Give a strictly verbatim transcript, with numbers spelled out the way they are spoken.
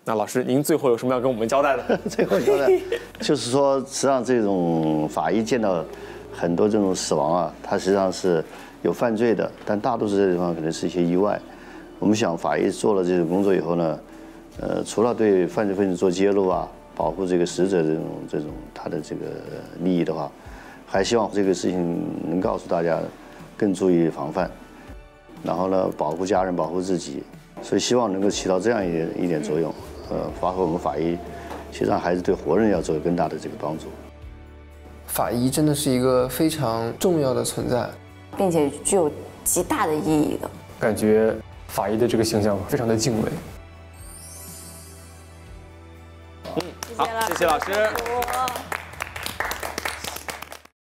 那老师，您最后有什么要跟我们交代的？ 最后交代就是说，实际上这种法医见到很多这种死亡啊，它实际上是有犯罪的，但大多数这地方可能是一些意外。我们想，法医做了这种工作以后呢，呃，除了对犯罪分子做揭露啊，保护这个死者这种这种他的这个利益的话，还希望这个事情能告诉大家更注意防范，然后呢，保护家人，保护自己，所以希望能够起到这样一点一点作用。呃，发挥我们法医，实际上还是对活人要做更大的这个帮助。 法医真的是一个非常重要的存在， 并且具有极大的意义的。 感觉法医的这个形象非常的敬畏。嗯，好，谢谢老师。